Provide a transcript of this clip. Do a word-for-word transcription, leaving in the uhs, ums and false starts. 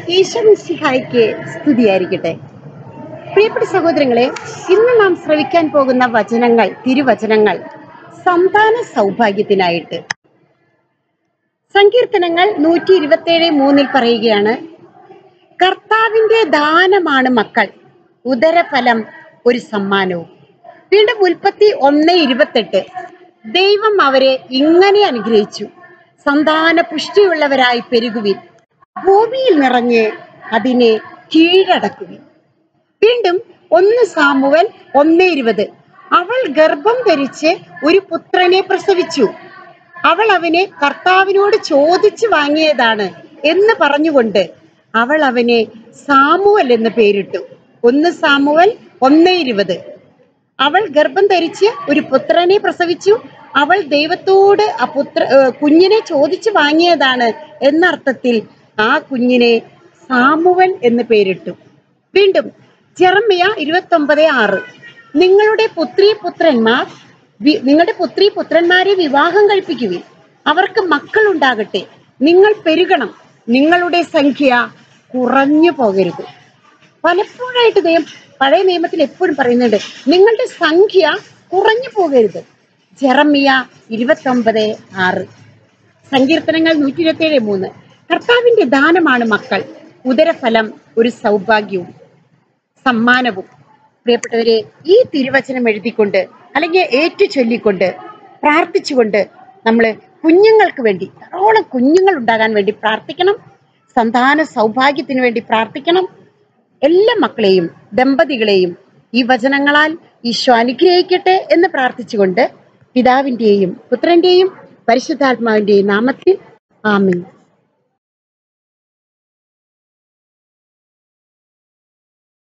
ഈശോമിശിഹായ്ക്ക് സ്തുതിയായിരിക്കട്ടെ. പ്രിയപ്പെട്ട സഹോദരങ്ങളെ, ഇന്ന് നാം ശ്രവിക്കാൻ പോകുന്ന വചനങ്ങൾ, തിരുവചനങ്ങൾ സന്താന സൗഭാഗ്യത്തിനായിട്ട്. സങ്കീർത്തനങ്ങൾ നൂറ്റി ഇരുപത്തി ഏഴ് മൂന്നിൽ പറയുകയാണ്, കർത്താവിന്റെ ദാനമാണ് മക്കൾ, ഉദരഫലം ഒരു സമ്മാനവും. വീണ്ടും ഉൽപ്പത്തി ഒന്ന് ഇരുപത്തെട്ട്, ദൈവം അവരെ ഇങ്ങനെ അനുഗ്രഹിച്ചു, സന്താന പുഷ്ടിയുള്ളവരായി പെരുകുവിൻ, ഭൂമിയിൽ നിറഞ്ഞ് അതിനെ കീഴടക്കുവിൻ. വീണ്ടും ഒന്ന് സാമുവൽ ഒന്ന് ഇരുപത്, അവൾ ഗർഭം ധരിച്ച് ഒരു പുത്രനെ പ്രസവിച്ചു, അവൾ അവനെ കർത്താവിനോട് ചോദിച്ചു വാങ്ങിയതാണ് എന്ന് പറഞ്ഞുകൊണ്ട് അവൾ അവനെ സാമുവൽ എന്ന് പേരിട്ടു. ഒന്ന് സാമുവൽ ഒന്ന് ഇരുപത്, അവൾ ഗർഭം ധരിച്ച് ഒരു പുത്രനെ പ്രസവിച്ചു, അവൾ ദൈവത്തോട് ആ പുത്ര കുഞ്ഞിനെ ചോദിച്ചു വാങ്ങിയതാണ് എന്നർത്ഥത്തിൽ ആ കുഞ്ഞിനെ സാമുവൽ എന്ന് പേരിട്ടു. വീണ്ടും ജെറമ്യ ഇരുപത്തി ഒമ്പത് ആറ്, നിങ്ങളുടെ പുത്രി പുത്രന്മാർ നിങ്ങളുടെ പുത്രി പുത്രന്മാരെ വിവാഹം കഴിപ്പിക്കുവിൻ, അവർക്ക് മക്കൾ ഉണ്ടാകട്ടെ, നിങ്ങൾ പെരുകണം, നിങ്ങളുടെ സംഖ്യ കുറഞ്ഞു പോകരുത്. പലപ്പോഴായിട്ട് ദൈവം പഴയ നിയമത്തിൽ എപ്പോഴും പറയുന്നുണ്ട്, നിങ്ങളുടെ സംഖ്യ കുറഞ്ഞു പോകരുത്. ജെറമ്യ ഇരുപത്തി ഒമ്പത് ആറ്. സങ്കീർത്തനങ്ങൾ നൂറ്റി ഇരുപത്തി ഏഴ് മൂന്ന്, കർത്താവിന്റെ ദാനമാണ് മക്കൾ, ഉദരഫലം ഒരു സൗഭാഗ്യവും സമ്മാനവും. പ്രിയപ്പെട്ടവരെ, ഈ തിരുവചനം എഴുതിക്കൊണ്ട് അല്ലെങ്കിൽ ഏറ്റു ചൊല്ലിക്കൊണ്ട് പ്രാർത്ഥിച്ചുകൊണ്ട് നമ്മൾ കുഞ്ഞുങ്ങൾക്ക് വേണ്ടി, ധാരാളം കുഞ്ഞുങ്ങൾ ഉണ്ടാകാൻ വേണ്ടി പ്രാർത്ഥിക്കണം. സന്താന സൗഭാഗ്യത്തിന് വേണ്ടി പ്രാർത്ഥിക്കണം. എല്ലാ മക്കളെയും ദമ്പതികളെയും ഈ വചനങ്ങളാൽ ഈശോ അനുഗ്രഹിക്കട്ടെ എന്ന് പ്രാർത്ഥിച്ചുകൊണ്ട് പിതാവിന്റെയും പുത്രന്റെയും പരിശുദ്ധാത്മാവിന്റെയും നാമത്തിൽ ആമേൻ.